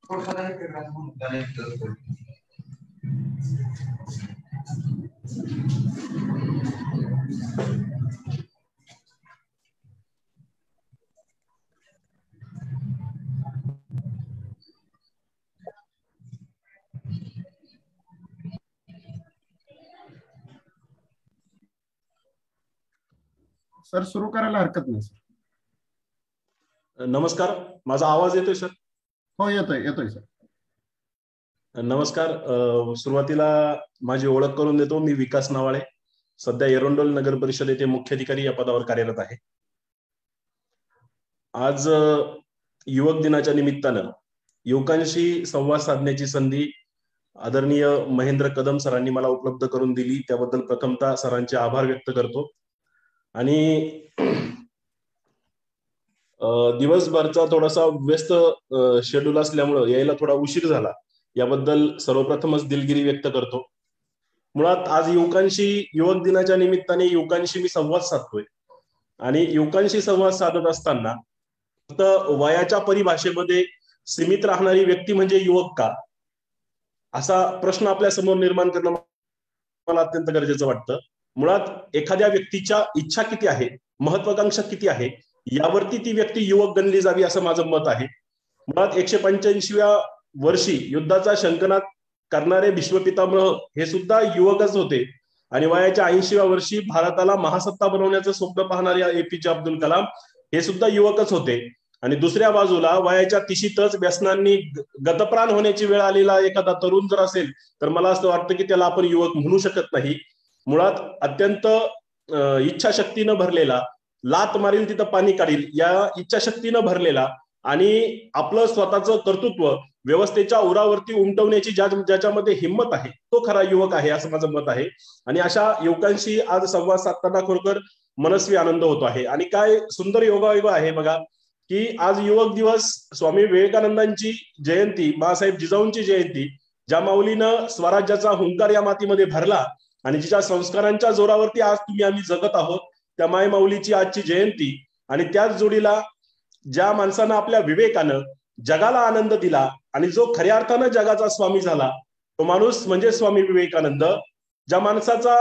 Sir सुरू करायला हरकत नाही सर. नमस्कार, माझा आवाज येतोय सर? हो येतोय सर. नमस्कार. सुरुवातीला माझी ओळख करून देतो. मी विकास नावाळे, सध्या एरंडोल नगर परिषद येथे मुख्याधिकारी या पदावर कार्यरत आहे. आज युवक दिनाच्या निमित्तानं युवकांशी संवाद साधण्याची संधी आदरणीय महेंद्र कदम सरांनी मला उपलब्ध करून दिली, त्याबद्दल प्रथमतः सरांचे आभार व्यक्त करतो. आणि दिवसभरचा थोडासा व्यस्त शेड्यूल असल्यामुळं यायला थोडा उशीर झाला, याबद्दल सर्वप्रथमच दिलगिरी व्यक्त करतो. मुळात आज युवक दिनाच्या निमित्ताने युवकांशी मी संवाद साधतोय आणि युवकांशी संवाद साधत असताना फक्त वयाच्या परिभाषेमध्ये सीमित राहणारी व्यक्ती म्हणजे युवक का, असा प्रश्न आपल्या समोर निर्माण करणं मला अत्यंत गरजेचं वाटतं. मुळात एखाद्या व्यक्तीच्या इच्छा किती आहे, महत्वाकांक्षा किती आहे, यावरती ती व्यक्ती युवक गणली जावी असं माझं मत आहे. मुळात 185व्या वर्षी युद्धाचा शंखनाद करणारे भीष्मपितामह हे सुद्धा युवकच होते आणि वयाच्या 80व्या वर्षी भारताला महासत्ता बनवण्याचं स्वप्न पाहणारे APJ अब्दुल कलाम हे सुद्धा युवकच होते. आणि दुसऱ्या बाजूला वयाच्या तिशीतच व्यसनांनी गतप्राण होण्याची वेळ आलेला एखादा तरुण जर असेल तर मला असं वाटतं की त्याला आपण युवक म्हणू शकत नाही. मुळात अत्यंत इच्छाशक्तीनं भरलेला, लात मारील तिथं पाणी काढील या इच्छाशक्तीनं भरलेला आणि आपलं स्वतःचं कर्तृत्व व्यवस्थेच्या उरावरती उमटवण्याची ज्याच्यामध्ये हिंमत आहे तो खरा युवक आहे असं माझं मत आहे. आणि अशा युवकांशी आज संवाद साधताना खरोखर मनस्वी आनंद होतो आहे. आणि काय सुंदर योगायोग आहे बघा की आज युवक दिवस, स्वामी विवेकानंदांची जयंती, बाळासाहेब जिजाऊंची जयंती, ज्या माऊलीनं स्वराज्याचा हुंकार या मातीमध्ये भरला आणि जिच्या संस्कारांच्या जोरावरती आज आम्ही जगत आहोत, त्या माय माऊलीची आजची जयंती. आणि त्याच जोडीला ज्या माणसानं आपल्या विवेकानं जगाला आनंद दिला आणि जो खऱ्या अर्थानं जगाचा स्वामी झाला तो माणूस म्हणजे स्वामी विवेकानंद. ज्या माणसाचा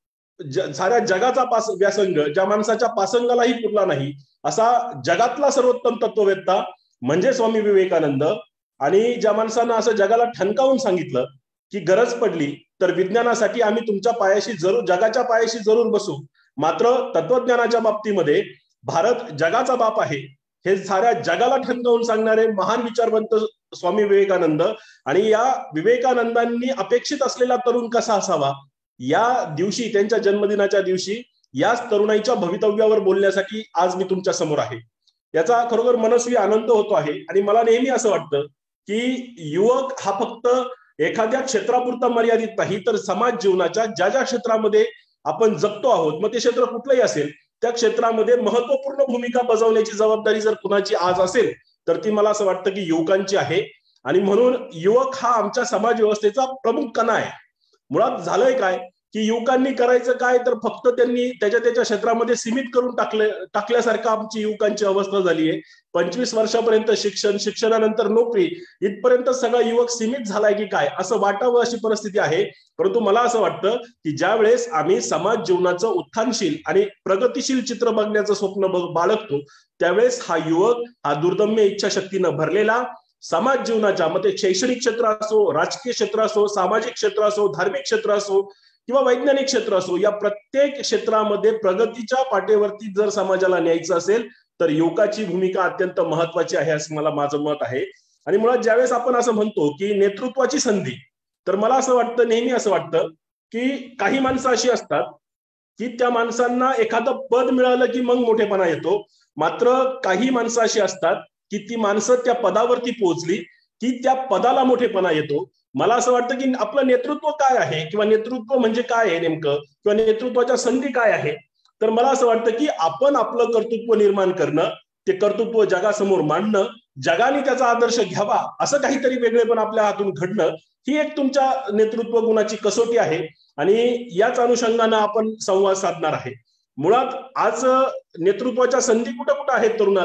साऱ्या जगाचा व्यासंग, ज्या माणसाच्या पासंगालाही पुरला नाही असा जगातला सर्वोत्तम तत्ववेत्ता म्हणजे स्वामी विवेकानंद. आणि ज्या माणसानं असं जगाला ठणकावून सांगितलं की गरज पडली तर विज्ञानासाठी आम्ही तुमच्या पायाशी जगाच्या पायाशी जरूर बसू, मात्र तत्वज्ञानाच्या बाबतीमध्ये भारत जगाचा बाप आहे, हे साऱ्या जगाला ठणकावून सांगणारे महान विचारवंत स्वामी विवेकानंद. आणि या विवेकानंदांनी अपेक्षित असलेला तरुण कसा असावा या दिवशी, त्यांच्या जन्मदिनाच्या दिवशी याच तरुणाईच्या भवितव्यावर बोलण्यासाठी आज मी तुमच्या समोर आहे. याचा खरोखर मनस्वी आनंद होतो आहे. आणि मला नेहमी असं वाटतं की युवक हा फक्त एखाद्या क्षेत्रापुरता मर्यादित नाही, तर समाज जीवनाच्या ज्या ज्या क्षेत्रामध्ये आपण जगतो आहोत, मग ते क्षेत्र कुठलंही असेल, त्या क्षेत्रामध्ये महत्वपूर्ण भूमिका बजावण्याची जबाबदारी जर कुणाची आज असेल तर ती मला असं वाटतं की युवकांची आहे. आणि म्हणून युवक हा आमच्या समाज व्यवस्थेचा प्रमुख कणा आहे. मुळात झालंय काय की युवकांनी करायचं काय तर फक्त त्यांनी त्याच्या क्षेत्रामध्ये सीमित करून टाकल्यासारखं आमची युवकांची अवस्था झाली आहे. 25 वर्षापर्यंत शिक्षण, शिक्षणानंतर नोकरी, इथपर्यंत सगळा युवक सीमित झालाय की काय असं वाटावं अशी परिस्थिती आहे. परंतु मला असं वाटतं की ज्या वेळेस आम्ही समाज जीवनाचं उत्थानशील आणि प्रगतिशील चित्र बघण्याचं स्वप्न बाळगतो त्यावेळेस हा युवक हा दुर्दम्य इच्छाशक्तीनं भरलेला समाज जीवनाच्या मग ते शैक्षणिक क्षेत्र असो, राजकीय क्षेत्र असो, सामाजिक क्षेत्र असो, धार्मिक क्षेत्र असो किंवा वैज्ञानिक क्षेत्र असो, या प्रत्येक क्षेत्रामध्ये प्रगतीच्या पाठीवरती जर समाजाला न्यायचं असेल तर युवकाची भूमिका अत्यंत महत्वाची आहे असं माझं मत आहे. आणि मुळात ज्यावेळेस आपण असं म्हणतो की नेतृत्वाची संधी, तर मला असं वाटतं, नेहमी असं वाटतं की काही माणसं अशी असतात की त्या माणसांना एखादं पद मिळालं की मग मोठेपणा येतो, मात्र काही माणसं अशी असतात की ती माणसं त्या पदावरती पोहोचली की त्या पदाला मोठेपणा येतो. मला असं वाटतं की आपलं नेतृत्व काय आहे किंवा नेतृत्व म्हणजे काय आहे नेमकं, किंवा नेतृत्वाच्या संधी काय आहे, तर मला असं वाटतं की आपण आपलं कर्तृत्व निर्माण करणं, ते कर्तृत्व जगासमोर मांडणं, जगाने त्याचा आदर्श घ्यावा, असं काहीतरी वेगळेपण आपल्या हातून घडणं, ही एक तुमच्या नेतृत्व गुणाची कसोटी आहे. आणि याच अनुषंगानं आपण संवाद साधणार आहे. मुळात आज नेतृत्वाच्या संधी कुठं कुठं आहेत तरुणाला,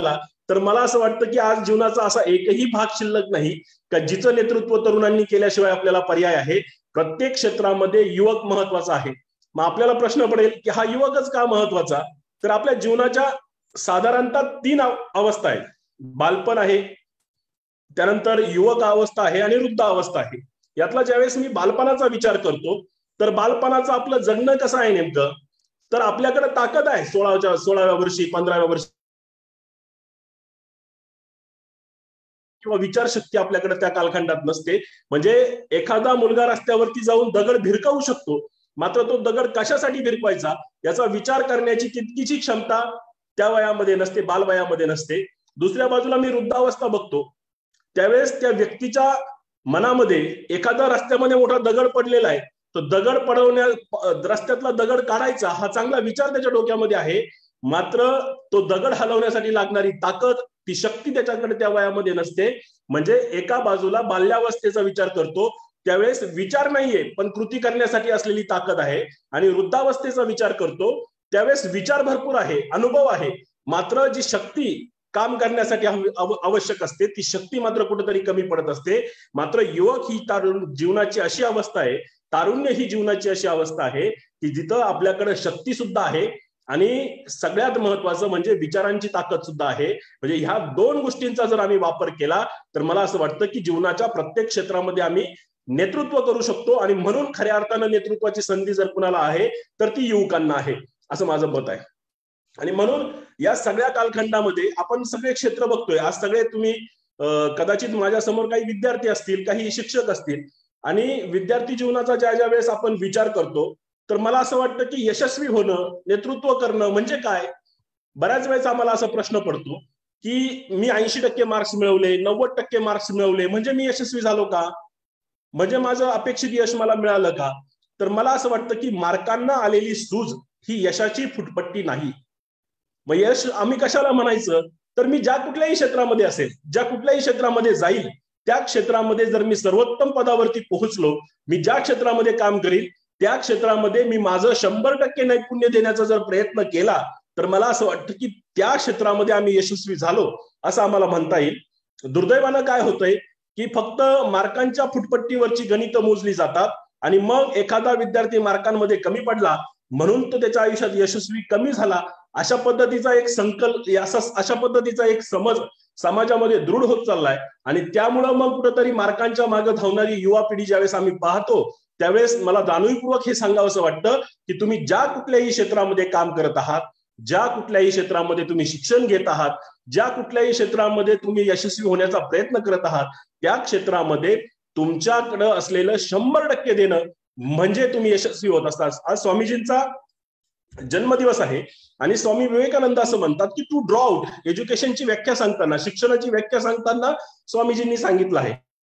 तर मला असं वाटतं की आज जीवनाचा असा एकही भाग शिल्लक नाही का जिचं नेतृत्व तरुणांनी केल्याशिवाय आपल्याला पर्याय आहे. प्रत्येक क्षेत्रामध्ये युवक महत्वाचा आहे. मग आपल्याला प्रश्न पडेल की हा युवकच का महत्वाचा? तर आपल्या जीवनाच्या साधारणतः 3 अवस्था आहेत. बालपण आहे, त्यानंतर युवक अवस्था आहे आणि वृद्ध अवस्था आहे. यातला ज्यावेळेस मी बालपणाचा विचार करतो तर बालपणाचं आपलं जगणं कसं आहे नेमकं, तर आपल्याकडे ताकद आहे 16व्या वर्षी 15व्या वर्षी किंवा विचारशक्ती आपल्याकडे त्या कालखंडात नसते. म्हणजे एखादा मुलगा रस्त्यावरती जाऊन दगड भिरकावू शकतो, मात्र तो दगड कशासाठी भिरकावायचा याचा विचार करण्याची तितकीची क्षमता त्या वयामध्ये नसते, बालवयामध्ये नसते. दुसऱ्या बाजूला मी वृद्धावस्था बघतो, त्यावेळेस त्या व्यक्तीच्या मनामध्ये एखादा रस्त्यामध्ये मोठा दगड पडलेला आहे, तो दगड रस्त्यातला दगड काढायचा हा चांगला विचार त्याच्या डोक्यामध्ये आहे, मात्र तो दगड हलवण्यासाठी लागणारी ताकद, ती शक्ती त्याच्याकडे त्या वयामध्ये नसते. म्हणजे एका बाजूला बाल्यावस्थेचा विचार करतो त्यावेळेस विचार नाहीये पण कृती करण्यासाठी असलेली ताकद आहे, आणि वृद्धावस्थेचा विचार करतो त्यावेळेस विचार भरपूर आहे, अनुभव आहे, मात्र जी शक्ती काम करण्यासाठी आवश्यक असते ती शक्ती मात्र कुठेतरी कमी पडत असते. मात्र युवक ही जीवनाची अशी अवस्था आहे, तारुण्य ही जीवनाची अशी अवस्था आहे की जिथं आपल्याकडे शक्ती सुद्धा आहे आणि सगळ्यात महत्वाचं म्हणजे विचारांची ताकद सुद्धा आहे. म्हणजे ह्या 2 गोष्टींचा जर आम्ही वापर केला तर मला असं वाटतं की जीवनाच्या प्रत्येक क्षेत्रामध्ये आम्ही नेतृत्व करू शकतो, आणि म्हणून खऱ्या अर्थानं नेतृत्वाची संधी जर कुणाला आहे तर ती युवकांना आहे, असं माझं मत आहे. आणि म्हणून या सगळ्या कालखंडामध्ये आपण सगळे क्षेत्र बघतोय. आज सगळे तुम्ही कदाचित माझ्या समोर काही विद्यार्थी असतील, काही शिक्षक असतील, आणि विद्यार्थी जीवनाचा ज्या वेळेस आपण विचार करतो तर मला असं वाटतं की यशस्वी होणं, नेतृत्व करणं म्हणजे काय. बऱ्याच वेळेस आम्हाला असा प्रश्न पडतो की मी 80% मार्क्स मिळवले, 90% मार्क्स मिळवले म्हणजे मी यशस्वी झालो का, म्हणजे माझं अपेक्षित यश मला मिळालं का. तर मला असं वाटतं की मार्कांना आलेली सूज ही यशाची फुटपट्टी नाही. मग यश आम्ही कशाला म्हणायचं, तर मी ज्या कुठल्याही क्षेत्रामध्ये असेल, ज्या कुठल्याही क्षेत्रामध्ये जाईल, त्या क्षेत्रामध्ये जर मी सर्वोत्तम पदावरती पोहोचलो, मी ज्या क्षेत्रामध्ये काम करील त्या क्षेत्रामध्ये मी माझं 100% नैपुण्य देण्याचा जर प्रयत्न केला तर मला असं वाटतं की त्या क्षेत्रामध्ये आम्ही यशस्वी झालो असं आम्हाला म्हणता येईल. दुर्दैवानं काय होतंय की फक्त मार्कांच्या फुटपट्टीवरची गणितं मोजली जातात, आणि मग एखादा विद्यार्थी मार्कांमध्ये कमी पडला म्हणून तो त्याच्या आयुष्यात यशस्वी कमी झाला, अशा पद्धतीचा एक संकल्प, अशा पद्धतीचा एक समज समाजामध्ये दृढ होत चाललाय. आणि त्यामुळं मग कुठेतरी मार्कांच्या मागे धावणारी युवा पिढी ज्यावेळेस आम्ही पाहतो त्यावेळेस मला जाणीवपूर्वक हे सांगावंसं वाटतं की तुम्ही ज्या कुठल्याही क्षेत्रामध्ये काम करत आहात, ज्या कुठल्याही क्षेत्रामध्ये तुम्ही शिक्षण घेत आहात, ज्या कुठल्याही क्षेत्रामध्ये तुम्ही यशस्वी होण्याचा प्रयत्न करत आहात, त्या क्षेत्रामध्ये तुमच्याकडे असलेलं 100% देणं म्हणजे तुम्ही यशस्वी होत असतात. आज स्वामीजींचा जन्मदिवस आहे आणि स्वामी विवेकानंद असं म्हणतात की टू ड्रॉ आउट, एज्युकेशनची व्याख्या सांगताना, शिक्षणाची व्याख्या सांगताना स्वामीजींनी सांगितलं आहे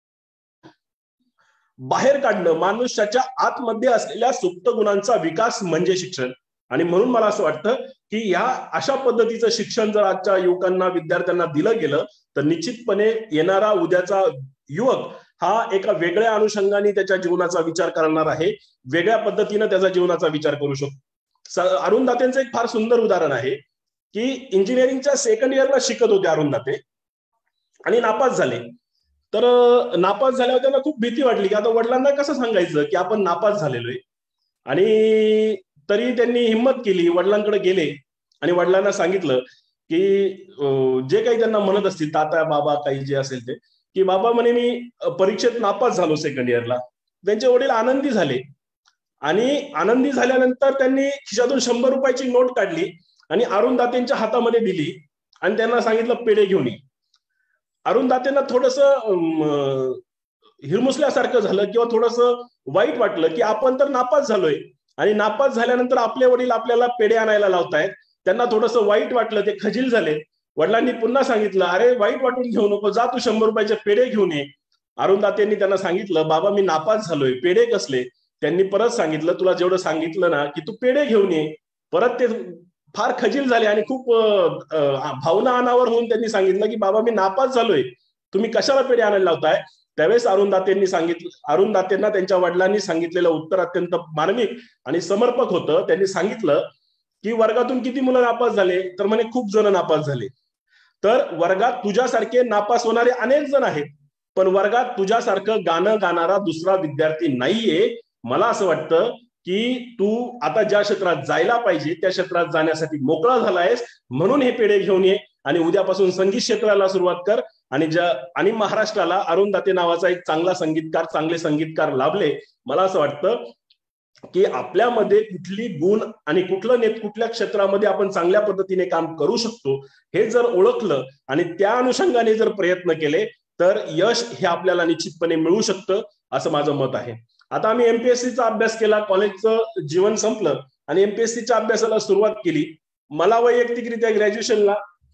बाहेर काढणं मनुष्याच्या आतमध्ये असलेल्या सुप्त गुणांचा विकास म्हणजे शिक्षण. आणि म्हणून मला असं वाटतं की या अशा पद्धतीचं शिक्षण जर आजच्या युवकांना, विद्यार्थ्यांना दिलं गेलं तर निश्चितपणे येणारा उद्याचा युवक हा एका वेगळ्या अनुषंगाने त्याच्या जीवनाचा विचार करणार आहे, वेगळ्या पद्धतीनं त्याचा जीवनाचा विचार करू शकतो. अरुण दातेंचं एक फार सुंदर उदाहरण आहे की इंजिनिअरिंगच्या 2nd इयरला शिकत होते अरुण दाते आणि नापास झाले. तर नापास झाल्यावर त्यांना खूप भीती वाटली की आता वडिलांना कसं सांगायचं की आपण नापास झालेलो आहे. आणि तरी त्यांनी हिंमत केली, वडिलांकडे गेले आणि वडिलांना सांगितलं की जे काही त्यांना म्हणत असतील, ताता बाबा काही जे असेल ते, की बाबा म्हणे मी परीक्षेत नापास झालो 2nd इयरला. त्यांचे वडील आनंदी झाले आणि आनंदी झाल्यानंतर त्यांनी खिशातून 100 रुपयाची नोट काढली आणि अरुण दातेंच्या हातामध्ये दिली आणि त्यांना सांगितलं पेढे घेऊन ये. अरुण दातेंना थोडंसं हिरमुसल्यासारखं झालं किंवा थोडंसं वाईट वाटलं की आपण तर नापास झालोय आणि नापास झाल्यानंतर आपले वडील आपल्याला पेढे आणायला लावतायत. त्यांना थोडंसं वाईट वाटलं, ते खजील झाले. वडिलांनी पुन्हा सांगितलं अरे वाईट वाटून घेऊ नको, जा तू 100 रुपयाचे पेढे घेऊन ये. अरुण दातेंनी त्यांना सांगितलं बाबा मी नापास झालोय, पेढे कसले. त्यांनी परत सांगितलं तुला जेवढं सांगितलं ना की तू पेढे घेऊन ये. परत ते फार खजील झाले आणि खूप भावना अनावर होऊन त्यांनी सांगितलं की बाबा मी नापास झालोय, तुम्ही कशाला पेढे आणायला लावताय. त्यावेळेस अरुण दातेंना त्यांच्या वडिलांनी सांगितलेलं उत्तर अत्यंत मार्मिक आणि समर्पक होतं. त्यांनी सांगितलं की वर्गातून किती मुलं नापास झाले, तर म्हणे खूप जण नापास झाले. तर वर्गात तुझ्यासारखे नापास होणारे अनेक जण आहेत, पण वर्गात तुझ्यासारखं गाणं गाणारा दुसरा विद्यार्थी नाहीये. मला असं वाटतं की तू आता ज्या क्षेत्रात जायला पाहिजे त्या क्षेत्रात जाण्यासाठी मोकळा झालायस, म्हणून हे पेढे घेऊन ये आणि उद्यापासून संगीत क्षेत्राला सुरुवात कर. आणि महाराष्ट्राला अरुण दाते नावाचा एक चांगले संगीतकार लाभले. मला असं वाटतं की आपल्यामध्ये कुठली गुण आणि कुठल्या क्षेत्रामध्ये आपण चांगल्या पद्धतीने काम करू शकतो हे जर ओळखलं आणि त्या अनुषंगाने जर प्रयत्न केले तर यश हे आपल्याला निश्चितपणे मिळू शकतं, असं माझं मत आहे. आता आम्ही एमपीएससीचा अभ्यास केला, कॉलेजचं जीवन संपलं आणि एमपीएससीच्या अभ्यासाला सुरुवात केली. मला वैयक्तिकरित्या ग्रॅज्युएशनला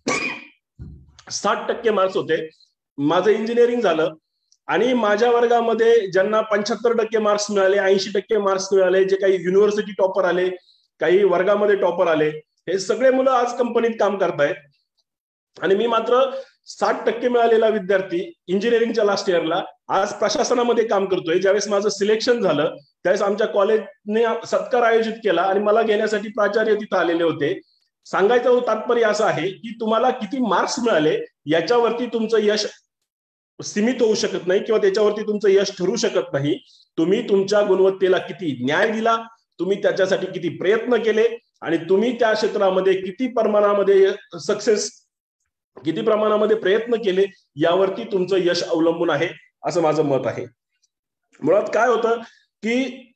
60% मार्क्स होते. माझं इंजिनिअरिंग झालं आणि माझ्या वर्गामध्ये ज्यांना 75% मार्क्स मिळाले, 80% मार्क्स मिळाले, जे काही युनिव्हर्सिटी टॉपर आले, काही वर्गामध्ये टॉपर आले, हे सगळे मुलं आज कंपनीत काम करतायत. आणि मी मात्र 60% मिळालेला विद्यार्थी इंजिनिअरिंगच्या लास्ट इयरला आज प्रशासनामध्ये काम करतोय. ज्यावेळेस माझं सिलेक्शन झालं त्यावेळेस आमच्या कॉलेजने सत्कार आयोजित केला आणि मला घेण्यासाठी प्राचार्य तिथं आलेले होते. सांगायचं तात्पर्य असं आहे की तुम्हाला किती मार्क्स मिळाले याच्यावरती तुमचं यश सीमित होऊ शकत नाही किंवा त्याच्यावरती तुमचं यश ठरू शकत नाही. तुम्ही तुमच्या गुणवत्तेला किती न्याय दिला, तुम्ही त्याच्यासाठी किती प्रयत्न केले आणि तुम्ही त्या क्षेत्रामध्ये किती प्रमाणामध्ये प्रयत्न केले यावरती तुमचं यश अवलंबून आहे, असं माझं मत आहे. मुळात काय होतं की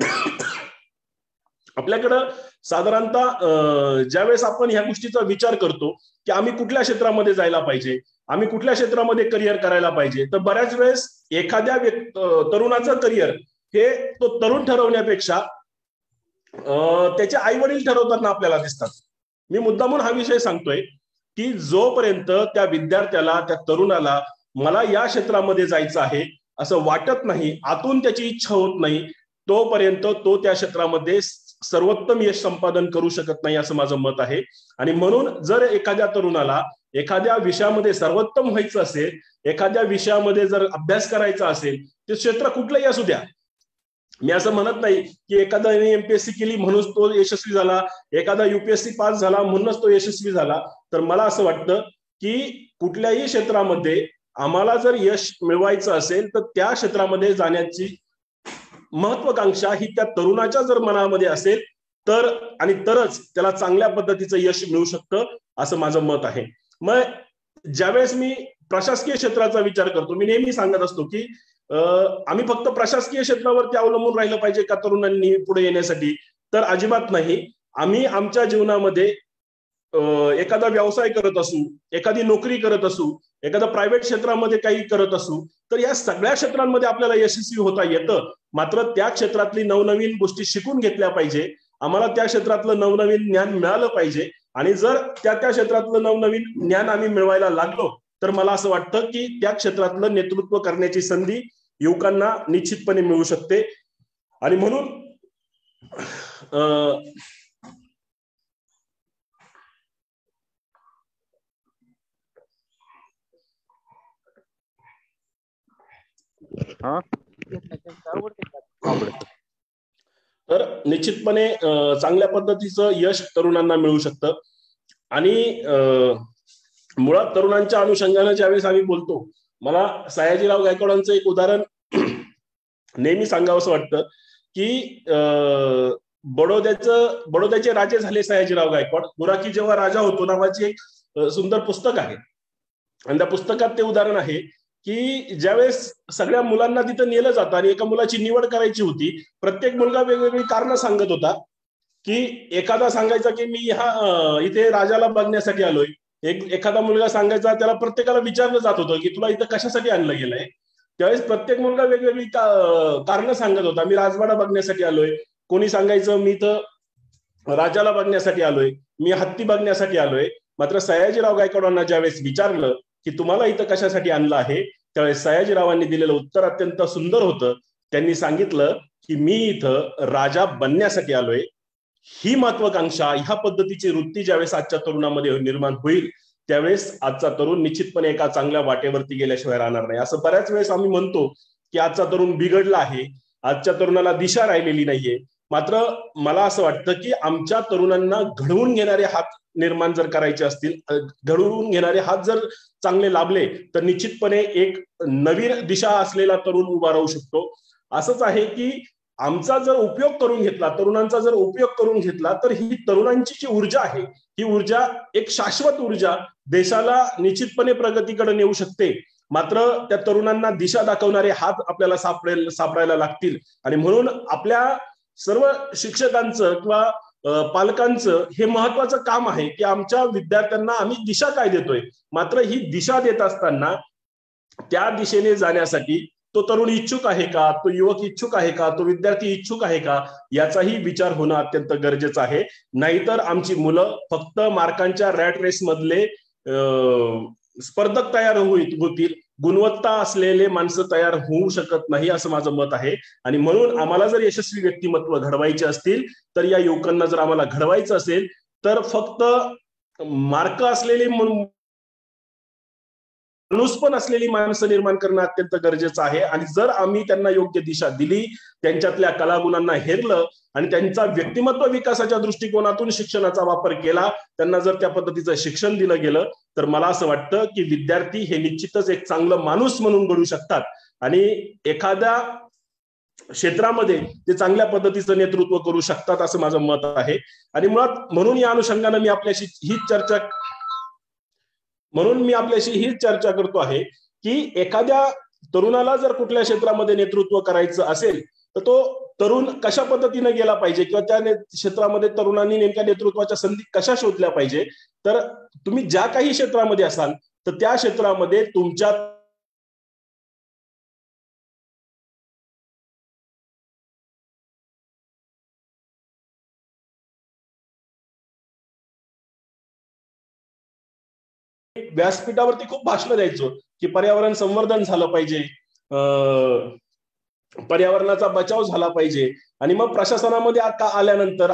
आपल्याकडं साधारणतः ज्यावेळेस आपण ह्या गोष्टीचा विचार करतो की आम्ही कुठल्या क्षेत्रामध्ये जायला पाहिजे, आम्ही कुठल्या क्षेत्रामध्ये करिअर करायला पाहिजे, तर बऱ्याच वेळेस एखाद्या तरुणाचं करिअर हे तो तरुण ठरवण्यापेक्षा त्याचे आई वडील ठरवताना आपल्याला दिसतात. मी मुद्दामून हा विषय सांगतोय की जोपर्यंत त्या विद्यार्थ्याला, त्या तरुणाला मला या क्षेत्रामध्ये जायचं आहे असं वाटत नाही, आतून त्याची इच्छा होत नाही, तोपर्यंत तो त्या क्षेत्रामध्ये सर्वोत्तम यश संपादन करू शकत नाही, असं माझं मत आहे. आणि म्हणून जर एखाद्या तरुणाला एखाद्या विषयामध्ये सर्वोत्तम व्हायचं असेल, एखाद्या विषयामध्ये जर अभ्यास करायचा असेल, ते क्षेत्र कुठलंही असू द्या. मी असं म्हणत नाही की एखाद्याने एमपीएससी केली म्हणून तो यशस्वी झाला, एखादा युपीएससी पास झाला म्हणूनच तो यशस्वी झाला. तर मला असं वाटतं की कुठल्याही क्षेत्रामध्ये आम्हाला जर यश मिळवायचं असेल तर त्या क्षेत्रामध्ये जाण्याची महत्वाकांक्षा ही त्या तरुणाच्या जर मनामध्ये असेल तरच त्याला चांगल्या पद्धतीचं यश मिळू शकतं, असं माझं मत आहे. मग ज्यावेळेस मी प्रशासकीय क्षेत्राचा विचार करतो, मी नेहमी सांगत असतो की आम्ही फक्त प्रशासकीय क्षेत्रावरती अवलंबून राहिलं पाहिजे का तरुणांनी पुढे येण्यासाठी, तर अजिबात नाही. आम्ही आमच्या जीवनामध्ये एखादा व्यवसाय करत असू, एखादी नोकरी करत असू, एखादा प्रायव्हेट क्षेत्रामध्ये काही करत असू, तर या सगळ्या क्षेत्रांमध्ये आपल्याला यशस्वी होता येतं. मात्र त्या क्षेत्रातली नवनवीन गोष्टी शिकून घेतल्या पाहिजे, आम्हाला त्या क्षेत्रातलं नवनवीन ज्ञान मिळालं पाहिजे. आणि जर त्या क्षेत्रातलं नवनवीन ज्ञान आम्ही मिळवायला लागलो तर मला असं वाटतं की त्या क्षेत्रातलं नेतृत्व करण्याची संधी युवकांना निश्चितपणे मिळू शकते. आणि म्हणून तर निश्चितपणे चांगल्या पद्धतीचं यश तरुणांना मिळू शकतं. आणि मुळात तरुणांच्या अनुषंगाने ज्यावेळेस आम्ही बोलतो, मला सयाजीराव गायकवाडांचं एक उदाहरण नेहमी सांगावंसं वाटतं की बडोद्याचे राजे झाले सयाजीराव गायकवाड. गुराखी जेव्हा राजा होतो नावाची एक सुंदर पुस्तक आहे आणि त्या पुस्तकात ते उदाहरण आहे की ज्यावेळेस सगळ्या मुलांना तिथं नेलं जातं आणि एका मुलाची निवड करायची होती, प्रत्येक मुलगा वेगवेगळी कारणं सांगत होता. की एखादा सांगायचा की मी इथे राजाला बघण्यासाठी आलोय, एखादा मुलगा सांगायचा, त्याला प्रत्येकाला विचारलं जात होतं की तुला इथं कशासाठी आणलं गेलंय. त्यावेळेस प्रत्येक मुलगा वेगवेगळी कारणं सांगत होता, मी राजवाडा बघण्यासाठी आलोय, कोणी सांगायचं मी इथं राजाला बघण्यासाठी आलोय, मी हत्ती बघण्यासाठी आलोय. मात्र सयाजीराव गायकवाडांना ज्यावेळेस विचारलं की तुम्हाला इथं कशासाठी आणलं आहे, त्यावेळेस सयाजीरावांनी दिलेलं उत्तर अत्यंत सुंदर होतं. त्यांनी सांगितलं की मी इथं राजा बनण्यासाठी आलोय. ही महत्वाकांक्षा, ह्या पद्धतीची वृत्ती ज्यावेळेस आजच्या तरुणामध्ये निर्माण होईल त्यावेळेस आजचा तरुण निश्चितपणे एका चांगल्या वाटेवरती गेल्याशिवाय राहणार नाही. असं बऱ्याच वेळेस आम्ही म्हणतो की आजचा तरुण बिघडला आहे, आजच्या तरुणाला दिशा राहिलेली नाहीये. मात्र मला असं वाटतं की आमच्या तरुणांना घडवून घेणारे हात निर्माण जर करायचे असतील, घडवून घेणारे हात जर चांगले लाभले तर निश्चितपणे एक नवीन दिशा असलेला तरुण उभा राहू शकतो. असंच आहे की आमचा जर उपयोग करून घेतला, तरुणांचा जर उपयोग करून घेतला तर ही तरुणांची जी ऊर्जा आहे ही ऊर्जा एक शाश्वत ऊर्जा देशाला निश्चितपणे प्रगतीकडे नेऊ शकते. मात्र त्या तरुणांना दिशा दाखवणारे हात आपल्याला सापडायला लागतील. आणि म्हणून आपल्या सर्व शिक्षकांचं किंवा पालकांचं हे महत्वाचं काम आहे की आमच्या विद्यार्थ्यांना आम्ही दिशा काय देतोय, मात्र ही दिशा देत असताना त्या दिशेने जाण्यासाठी तो तरुण इच्छुक आहे का, तो युवक इच्छुक आहे का, तो विद्यार्थी इच्छुक आहे का, याचाही विचार होणं अत्यंत गरजेचं आहे. नाहीतर आमची मुलं फक्त मार्कांच्या रॅट रेस मधले स्पर्धक तयार होतील, गुणवत्ता असलेले माणसं तयार होऊ शकत नाही असं माझं मत आहे. आणि म्हणून आम्हाला जर यशस्वी व्यक्तिमत्व घडवायचे असतील तर या युवकांना जर आम्हाला घडवायचं असेल तर फक्त मार्क असलेले माणूसपण असलेली माणसं निर्माण करणं अत्यंत गरजेचं आहे. आणि जर आम्ही त्यांना योग्य दिशा दिली, त्यांच्यातल्या कलागुणांना हेरलं आणि त्यांचा व्यक्तिमत्व विकासाच्या दृष्टिकोनातून शिक्षणाचा वापर केला, त्यांना जर त्या पद्धतीचं शिक्षण दिलं गेलं तर मला असं वाटतं की विद्यार्थी हे निश्चितच एक चांगलं माणूस म्हणून घडू शकतात आणि एखाद्या क्षेत्रामध्ये ते चांगल्या पद्धतीचं नेतृत्व करू शकतात असं माझं मत आहे. आणि मुळात म्हणून या अनुषंगाने मी आपल्याशी हीच चर्चा करतो आहे की एखाद्या तरुणाला जर कुठल्या क्षेत्रामध्ये नेतृत्व करायचं असेल तर तो तरुण कशा पद्धतीने गेला पाहिजे किंवा त्या क्षेत्रामध्ये तरुणांनी नेमक्या नेतृत्वाच्या संधी कशा शोधल्या पाहिजे. तर तुम्ही ज्या काही क्षेत्रामध्ये असाल तर त्या क्षेत्रामध्ये तुमच्या व्यासपीठावरती खूप भाषण द्यायचो की पर्यावरण संवर्धन झालं पाहिजे, पर्यावरणाचा बचाव झाला पाहिजे. आणि मग प्रशासनामध्ये आल्यानंतर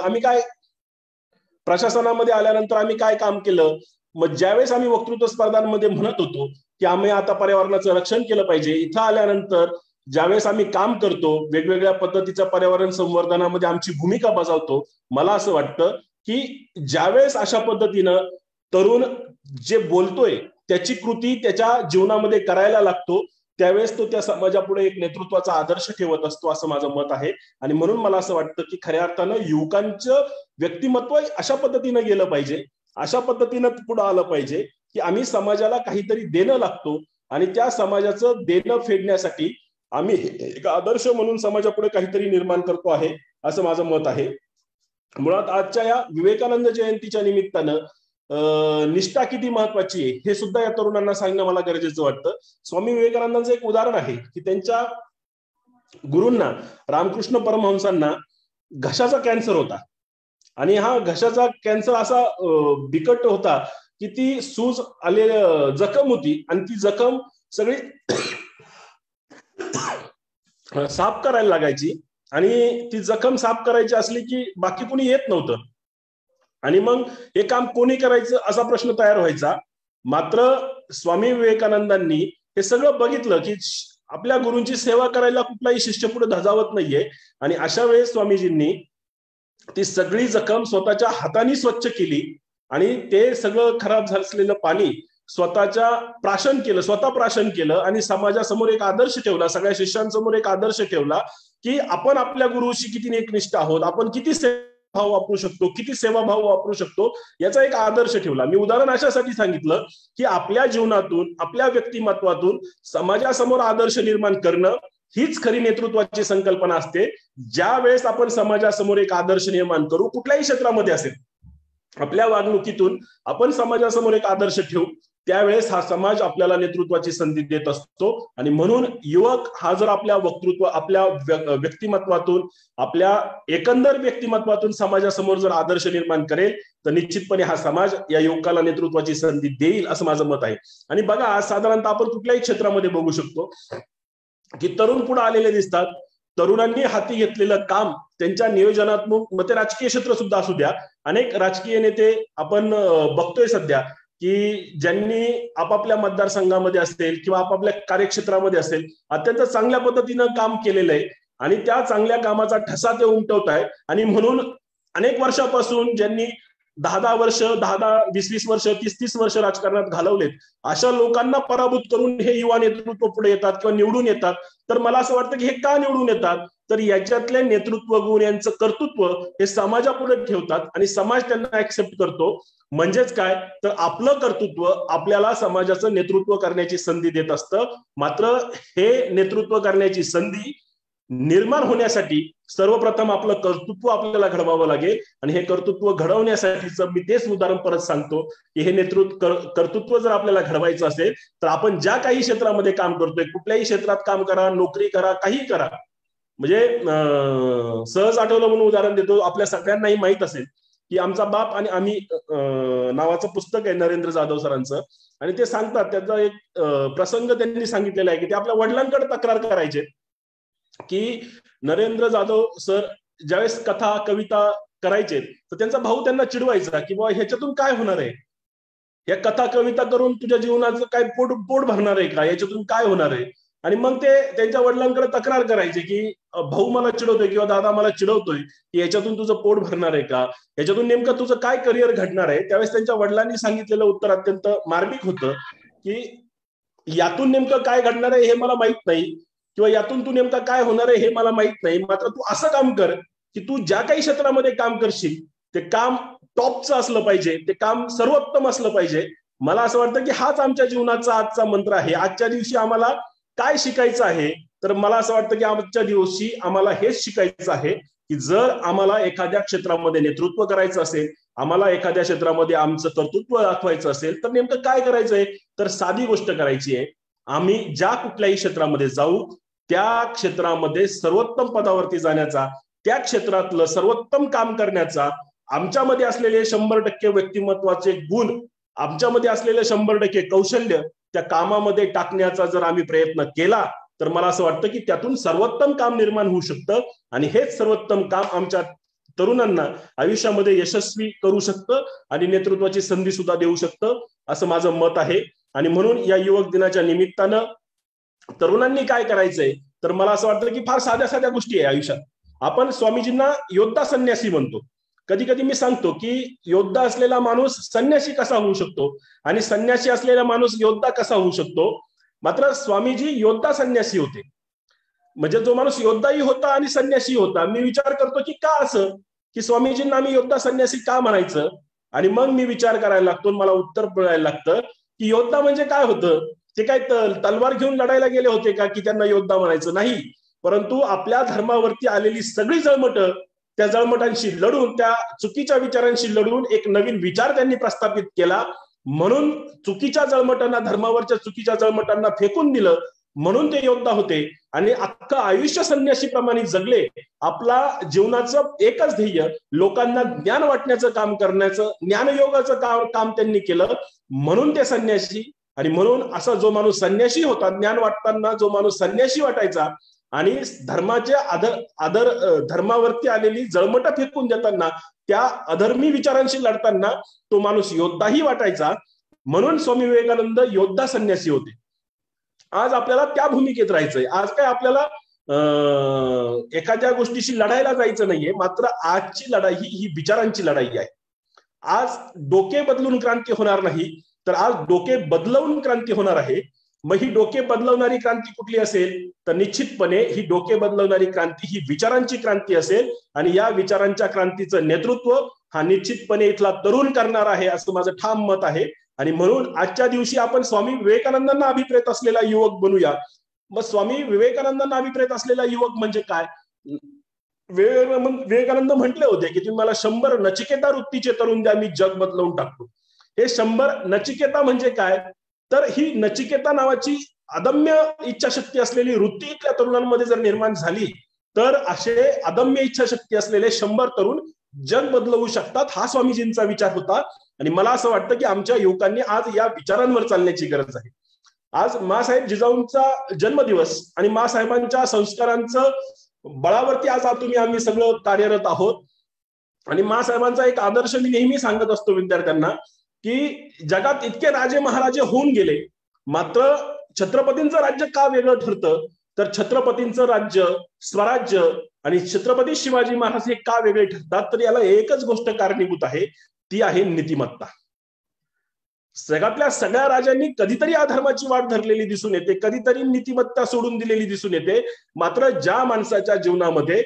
आम्ही काय काम केलं. मग ज्यावेळेस आम्ही वक्तृत्व स्पर्धांमध्ये म्हणत होतो की आम्ही आता पर्यावरणाचं रक्षण केलं पाहिजे, इथं आल्यानंतर ज्यावेळेस आम्ही काम करतो, वेगवेगळ्या पद्धतीच्या पर्यावरण संवर्धनामध्ये आमची भूमिका बजावतो, मला असं वाटतं की ज्यावेळेस अशा पद्धतीनं तरुण जे बोलतोय त्याची कृती त्याच्या जीवनामध्ये करायला लागतो, त्यावेळेस तो त्या समाजापुढे एक नेतृत्वाचा आदर्श ठेवत असतो असं माझं मत आहे. आणि म्हणून मला असं वाटतं की खऱ्या अर्थानं युवकांचं व्यक्तिमत्व अशा पद्धतीनं गेलं पाहिजे, अशा पद्धतीनं पुढे आलं पाहिजे की आम्ही समाजाला काहीतरी देणं लागतो आणि त्या समाजाचं देणं फेडण्यासाठी आम्ही एक आदर्श म्हणून समाजापुढे काहीतरी निर्माण करतो आहे असं माझं मत आहे. मुळात आजच्या या विवेकानंद जयंतीच्या निमित्तानं निष्ठा किती महत्वाची आहे हे सुद्धा या तरुणांना सांगणं मला गरजेचं वाटतं. स्वामी विवेकानंदांचं एक उदाहरण आहे की त्यांच्या गुरूंना, रामकृष्ण परमहंसांना घशाचा कॅन्सर होता आणि हा घशाचा कॅन्सर असा बिकट होता की ती सूज जखम होती आणि ती जखम सगळी साफ करायला लागायची आणि ती जखम साफ करायची असली की बाकी कोणी येत नव्हतं आणि मग हे काम कोणी करायचं असा प्रश्न तयार व्हायचा. मात्र स्वामी विवेकानंदांनी हे सगळं बघितलं की आपल्या गुरूंची सेवा करायला कुठलाही शिष्य पुढे धजावत नाहीये आणि अशा वेळेस स्वामीजींनी ती सगळी जखम स्वतःच्या हाताने स्वच्छ केली आणि ते सगळं खराब झालेलं पाणी स्वतः प्राशन केलं आणि समाजासमोर एक आदर्श ठेवला, सगळ्या शिष्यांसमोर एक आदर्श ठेवला की आपण आपल्या गुरुशी किती एकनिष्ठ आहोत, आपण किती भाव वापरू शकतो, किती सेवाभाव वापरू शकतो याचा एक आदर्श ठेवला. मी उदाहरण अशासाठी सांगितलं की आपल्या जीवनातून, आपल्या व्यक्तिमत्वातून समाजासमोर आदर्श निर्माण करणं हीच खरी नेतृत्वाची संकल्पना असते. ज्या वेळेस आपण समाजासमोर एक आदर्श निर्माण करू, कुठल्याही क्षेत्रामध्ये असेल, आपल्या वागणुकीतून आपण समाजासमोर एक आदर्श ठेवू, त्यावेळेस हा समाज आपल्याला नेतृत्वाची संधी देत असतो. आणि म्हणून युवक हा जर आपल्या व्यक्तिमत्वातून, आपल्या एकंदर व्यक्तिमत्वातून समाजासमोर जर आदर्श निर्माण करेल तर निश्चितपणे हा समाज या युवकाला नेतृत्वाची संधी देईल असं माझं मत आहे. आणि बघा, आज साधारणतः आपण कुठल्याही क्षेत्रामध्ये बघू शकतो की तरुण पुढे आलेले दिसतात. तरुणांनी हाती घेतलेलं काम त्यांच्या नियोजनात्मक, मग ते राजकीय क्षेत्र सुद्धा असू द्या, अनेक राजकीय नेते आपण बघतोय सध्या की ज्यांनी आपापल्या मतदारसंघामध्ये असेल किंवा आपापल्या कार्यक्षेत्रामध्ये असेल अत्यंत चांगल्या पद्धतीनं काम केलेलं आहे. आणि त्या चांगल्या कामाचा ठसा ते उमटवत आहे. आणि म्हणून अनेक वर्षापासून ज्यांनी 10-10 वर्ष, 10-10, 20-20 वर्ष, 30-30 वर्ष राजकारणात घालवलेत, अशा लोकांना पराभूत करून हे युवा नेतृत्व पुढे येतात किंवा निवडून येतात. तर मला असं वाटतं की हे का निवडून येतात, तर याच्यातले नेतृत्व गुण, यांचं कर्तृत्व हे समाजापुढे ठेवतात आणि समाज त्यांना ऍक्सेप्ट करतो. म्हणजेच काय, तर आपलं कर्तृत्व आपल्याला समाजाचं नेतृत्व करण्याची संधी देत असतं. मात्र हे नेतृत्व करण्याची संधी निर्माण होण्यासाठी सर्वप्रथम आपलं कर्तृत्व आपल्याला घडवावं लागेल. आणि हे कर्तृत्व घडवण्यासाठीचं मी तेच उदाहरण परत सांगतो की हे कर्तृत्व जर आपल्याला घडवायचं असेल तर आपण ज्या काही क्षेत्रामध्ये काम करतोय, कुठल्याही क्षेत्रात काम करा, नोकरी करा, काही करा. म्हणजे सहज आठवलं म्हणून उदाहरण देतो. आपल्या सगळ्यांनाही माहित असेल की आमचा बाप आणि आम्ही नावाचं पुस्तक आहे नरेंद्र जाधव सरांचं, आणि ते सांगतात, त्याचा एक प्रसंग त्यांनी सांगितलेला आहे की ते आपल्या वडिलांकडे तक्रार करायचे की नरेंद्र जाधव सर ज्यावेळेस कथा कविता करायचे तर त्यांचा भाऊ त्यांना चिडवायचा की बाबा ह्याच्यातून काय होणार आहे, या कथा कविता करून तुझ्या जीवनाचं काय पोट भरणार आहे का, याच्यातून काय होणार आहे. आणि मग ते त्यांच्या वडिलांकडे तक्रार करायचे की भाऊ मला चिडवतोय किंवा दादा मला चिडवतोय की याच्यातून तुझं पोट भरणार आहे का, याच्यातून नेमकं तुझं काय करिअर घडणार आहे. त्यावेळेस त्यांच्या वडिलांनी सांगितलेलं उत्तर अत्यंत मार्मिक होतं की यातून नेमकं काय घडणार आहे हे मला माहित नाही, किंवा यातून तू नेमका काय होणार आहे हे मला माहित नाही, मात्र तू असं काम कर की तू ज्या काही क्षेत्रामध्ये काम करशील ते काम टॉपचं असलं पाहिजे, ते काम सर्वोत्तम असलं पाहिजे. मला असं वाटतं की हाच आमच्या जीवनाचा आजचा मंत्र आहे. आजच्या दिवशी आम्हाला काय शिकायचं आहे, तर मला असं वाटतं की आजच्या दिवशी आम्हाला हेच शिकायचं आहे की जर आम्हाला एखाद्या क्षेत्रामध्ये नेतृत्व करायचं असेल, आम्हाला एखाद्या क्षेत्रामध्ये आमचं कर्तृत्व दाखवायचं असेल तर नेमकं काय करायचंय, तर साधी गोष्ट करायची आहे. आम्ही ज्या कुठल्याही क्षेत्रामध्ये जाऊ त्या क्षेत्रामध्ये सर्वोत्तम पदावरती जाण्याचा, त्या क्षेत्रातलं सर्वोत्तम काम करण्याचा, आमच्यामध्ये असलेले 100% व्यक्तिमत्वाचे गुण, आमच्यामध्ये असलेले 100% कौशल्य त्या कामामध्ये टाकण्याचा जर आम्ही प्रयत्न केला तर मला असं वाटतं की त्यातून सर्वोत्तम काम निर्माण होऊ शकतं. आणि हेच सर्वोत्तम काम आमच्या तरुणांना आयुष्यामध्ये यशस्वी करू शकतं आणि नेतृत्वाची संधी सुद्धा देऊ शकतं, असं माझं मत आहे. आणि म्हणून या युवक दिनाच्या निमित्तानं तरुणांनी काय करायचंय, तर मला असं वाटतं की फार साध्या साध्या गोष्टी आहे आयुष्यात. आपण स्वामीजींना योद्धा संन्यासी म्हणतो. कधी कधी मी सांगतो की योद्धा असलेला माणूस संन्यासी कसा होऊ शकतो आणि संन्यासी असलेला माणूस योद्धा कसा होऊ शकतो. मात्र स्वामीजी योद्धा संन्यासी होते. म्हणजे जो माणूस योद्धाही होता आणि संन्यासी होता. मी विचार करतो की का असं, की स्वामीजींना आम्ही योद्धा संन्यासी का म्हणायचं. आणि मग मी विचार करायला लागतो, मला उत्तर मिळायला लागतं की योद्धा म्हणजे काय होतं. ते काय तलवार घेऊन लढायला गेले होते का की त्यांना योद्धा म्हणायचं नाही, परंतु आपल्या धर्मावरती आलेली सगळी जळमट, त्या जळमटांशी लढून, त्या चुकीच्या विचारांशी लढून एक नवीन विचार त्यांनी प्रस्थापित केला. म्हणून चुकीच्या जळमटांना, धर्मावरच्या चुकीच्या जळमटांना फेकून दिलं, म्हणून ते योद्धा होते. आणि अख्खं आयुष्य संन्यासीप्रमाणे जगले. आपला जीवनाचं एकच ध्येय लोकांना ज्ञान वाटण्याचं काम करण्याचं, ज्ञानयोगाचं काम त्यांनी केलं, म्हणून ते संन्यासी. आणि म्हणून असा जो माणूस संन्यासी होता, ज्ञान वाटताना जो माणूस संन्यासी वाटायचा आणि धर्माच्या धर्मावरती आलेली जळमट फेकून देताना, त्या अधर्मी विचारांशी लढताना तो माणूस योद्धाही वाटायचा. म्हणून स्वामी विवेकानंद योद्धा संन्यासी होते. आज आपल्याला त्या भूमिकेत राहायचंय. आज काय आपल्याला एखाद्या गोष्टीशी लढायला जायचं नाहीये, मात्र आजची लढाई ही विचारांची लढाई आहे. आज डोके बदलून क्रांती होणार नाही, तर आज डोके बदलवून क्रांती होणार आहे. मग ही डोके बदलवणारी क्रांती कुठली असेल, तर निश्चितपणे ही डोके बदलवणारी क्रांती ही विचारांची क्रांती असेल. आणि या विचारांच्या क्रांतीचं नेतृत्व हा निश्चितपणे इथला तरुण करणार आहे, असं माझं ठाम मत आहे. आणि म्हणून आजच्या दिवशी आपण स्वामी विवेकानंदांना अभिप्रेत असलेला युवक बनूया. मग स्वामी विवेकानंदांना अभिप्रेत असलेला युवक म्हणजे काय. विवेकानंद म्हटले होते की तुम्ही मला 100 नचिकेता वृत्तीचे तरुण द्या, मी जग बदलवून टाकतो. हे 100 नचिकेता म्हणजे काय, तर ही नचिकेता नावाची अदम्य इच्छाशक्ती असलेली वृत्ती इथल्या तरुणांमध्ये जर निर्माण झाली तर असे अदम्य इच्छाशक्ती असलेले 100 तरुण जग बदलवू शकतात. हा स्वामीजींचा विचार होता. आणि मला असं वाटतं की आमच्या युवकांनी आज या विचारांवर चालण्याची गरज आहे. आज मासाहेब जिजाऊंचा जन्मदिवस आणि मासाहेबांच्या संस्कारांचं बळावरती आज आम्ही सगळं कार्यरत आहोत. आणि मासाहेबांचा एक आदर्श मी नेहमी सांगत असतो विद्यार्थ्यांना की जगात इतके राजे महाराजे होऊन गेले, मात्र छत्रपतींचं राज्य का वेगळं ठरतं, तर छत्रपतींचं राज्य, स्वराज्य आणि छत्रपती शिवाजी महाराज हे का वेगळे ठरतात, तर याला एकच गोष्ट कारणीभूत आहे, ती आहे नीतिमत्ता. जगातल्या सगळ्या राजांनी कधीतरी अधर्माची वाट धरलेली दिसून येते, कधीतरी नीतिमत्ता सोडून दिलेली दिसून येते. मात्र ज्या माणसाच्या जीवनामध्ये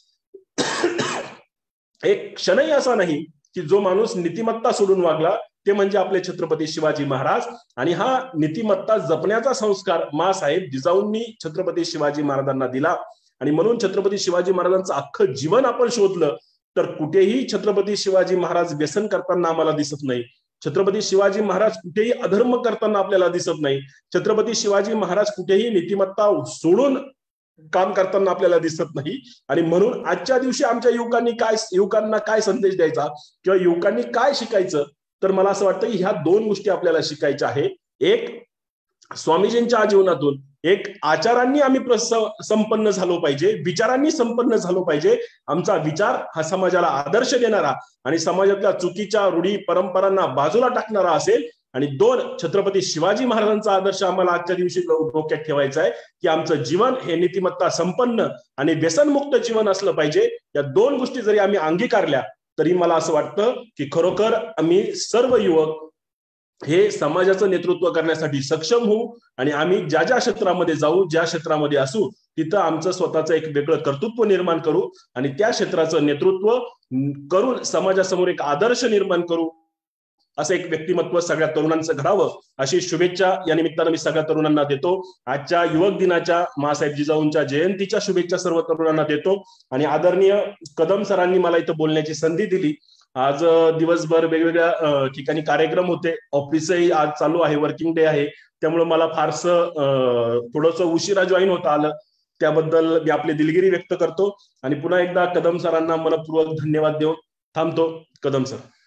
एक क्षणही असा नाही की जो माणूस नीतिमत्ता सोडून वागला, ते म्हणजे आपले छत्रपती शिवाजी महाराज. आणि हा नीतिमत्ता जपण्याचा संस्कार माँसाहेब जिजाऊंनी छत्रपती शिवाजी महाराजांना दिला. आणि म्हणून छत्रपती शिवाजी महाराजांचं अख्खं जीवन आपण शोधलं तर कुठेही छत्रपती शिवाजी महाराज व्यसन करताना आम्हाला दिसत नाही. छत्रपती शिवाजी महाराज कुठेही अधर्म करताना आपल्याला दिसत नाही. छत्रपती शिवाजी महाराज कुठेही नीतिमत्ता सोडून काम करताना आपल्याला दिसत नाही. आणि म्हणून आजच्या दिवशी आमच्या युवकांना काय संदेश द्यायचा किंवा युवकांनी काय शिकायचं, तर मला असं वाटतं की ह्या दोन गोष्टी आपल्याला शिकायच्या आहे. एक, स्वामीजींच्या जीवनातून एक आचारांनी आम्ही संपन्न झालो पाहिजे, विचारांनी संपन्न झालो पाहिजे. आमचा विचार हा समाजाला आदर्श देणारा आणि समाजातल्या चुकीच्या रूढी परंपरांना बाजूला टाकणारा असेल. आणि दोन, छत्रपती शिवाजी महाराजांचा आदर्श आम्हाला आजच्या दिवशी डोक्यात ठेवायचा आहे की आमचं जीवन हे नीतिमत्ता संपन्न आणि व्यसनमुक्त जीवन असलं पाहिजे. या दोन गोष्टी जरी आम्ही अंगीकारल्या तरी मला असं वाटतं की खरोखर आम्ही सर्व युवक हे समाजाचं नेतृत्व करण्यासाठी सक्षम होऊ आणि आम्ही ज्या ज्या क्षेत्रामध्ये जाऊ, ज्या क्षेत्रामध्ये असू, तिथं आमचं स्वतःचं एक वेगळं कर्तृत्व निर्माण करू आणि त्या क्षेत्राचं नेतृत्व करून समाजासमोर एक आदर्श निर्माण करू, असं एक व्यक्तिमत्व सगळ्या तरुणांचं घडावं अशी शुभेच्छा या निमित्तानं मी सगळ्या तरुणांना देतो. आजच्या युवक दिनाच्या, माँसाहेब जिजाऊंच्या जयंतीच्या शुभेच्छा सर्व तरुणांना देतो. आणि आदरणीय कदम सरांनी मला इथं बोलण्याची संधी दिली. आज दिवसभर वेगवेगळ्या ठिकाणी कार्यक्रम होते, ऑफिसही आज चालू आहे, वर्किंग डे आहे, त्यामुळे मला फारसं थोडंसं उशिरा जॉईन होता आलं. त्याबद्दल मी आपली दिलगिरी व्यक्त करतो आणि पुन्हा एकदा कदम सरांना मनपूर्वक धन्यवाद देऊन थांबतो. कदम सर.